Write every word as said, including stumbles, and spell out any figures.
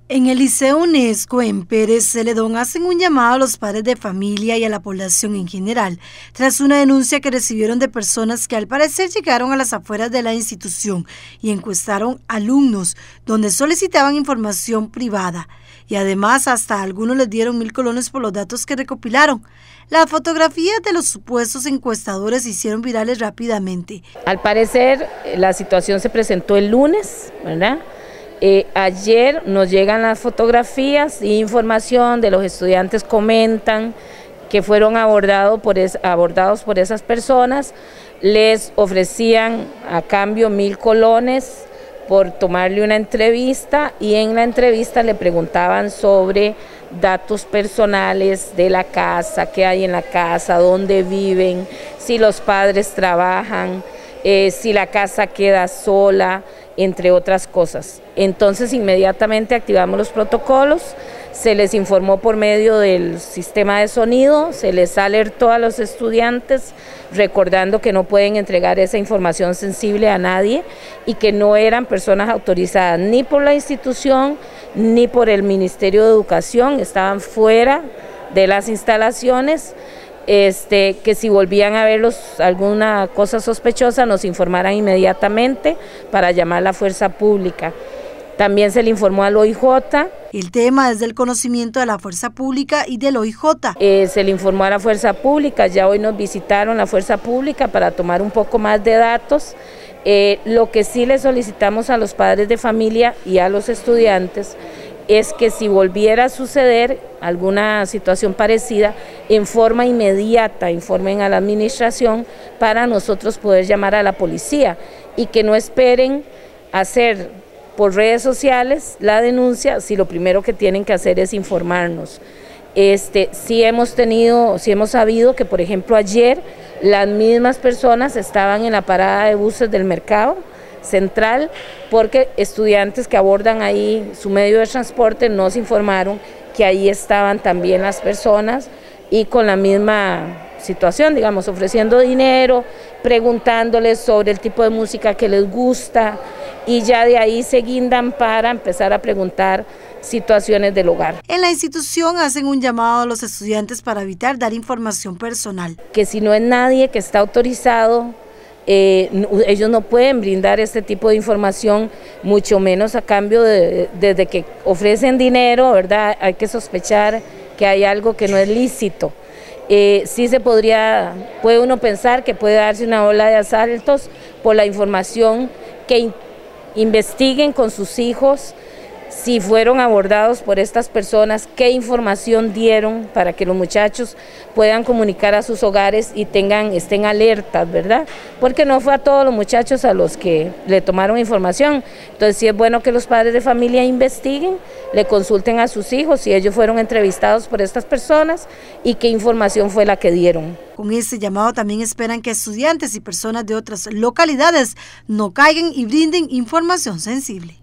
En el Liceo UNESCO en Pérez Celedón hacen un llamado a los padres de familia y a la población en general, tras una denuncia que recibieron de personas que al parecer llegaron a las afueras de la institución y encuestaron alumnos, donde solicitaban información privada. Y además hasta algunos les dieron mil colones por los datos que recopilaron. Las fotografías de los supuestos encuestadores se hicieron virales rápidamente. Al parecer la situación se presentó el lunes, ¿verdad? Eh, ayer nos llegan las fotografías e información de los estudiantes, comentan que fueron abordados por, es, abordados por esas personas, les ofrecían a cambio mil colones por tomarle una entrevista y en la entrevista le preguntaban sobre datos personales de la casa, qué hay en la casa, dónde viven, si los padres trabajan, eh, si la casa queda sola, entre otras cosas. Entonces inmediatamente activamos los protocolos, se les informó por medio del sistema de sonido, se les alertó a los estudiantes recordando que no pueden entregar esa información sensible a nadie y que no eran personas autorizadas ni por la institución ni por el Ministerio de Educación, estaban fuera de las instalaciones. Este, que si volvían a verlos alguna cosa sospechosa nos informaran inmediatamente para llamar a la fuerza pública. También se le informó al O I J. El tema es del conocimiento de la fuerza pública y del O I J. Eh, se le informó a la fuerza pública, ya hoy nos visitaron la fuerza pública para tomar un poco más de datos. Eh, lo que sí le solicitamos a los padres de familia y a los estudiantes es que si volviera a suceder alguna situación parecida, en forma inmediata informen a la administración para nosotros poder llamar a la policía y que no esperen hacer por redes sociales la denuncia si lo primero que tienen que hacer es informarnos. Este, sí hemos tenido, sí hemos sabido que por ejemplo ayer las mismas personas estaban en la parada de buses del mercado central porque estudiantes que abordan ahí su medio de transporte nos informaron que ahí estaban también las personas y con la misma situación, digamos, ofreciendo dinero, preguntándoles sobre el tipo de música que les gusta y ya de ahí se guindan para empezar a preguntar situaciones del hogar. En la institución hacen un llamado a los estudiantes para evitar dar información personal. Que si no es nadie que está autorizado, Eh, ellos no pueden brindar este tipo de información, mucho menos a cambio de, desde que ofrecen dinero, ¿verdad? Hay que sospechar que hay algo que no es lícito. Eh, sí se podría, puede uno pensar que puede darse una ola de asaltos por la información, que in, investiguen con sus hijos si fueron abordados por estas personas, qué información dieron para que los muchachos puedan comunicar a sus hogares y tengan, estén alertas, ¿verdad? Porque no fue a todos los muchachos a los que le tomaron información. Entonces sí es bueno que los padres de familia investiguen, le consulten a sus hijos si ellos fueron entrevistados por estas personas y qué información fue la que dieron. Con este llamado también esperan que estudiantes y personas de otras localidades no caigan y brinden información sensible.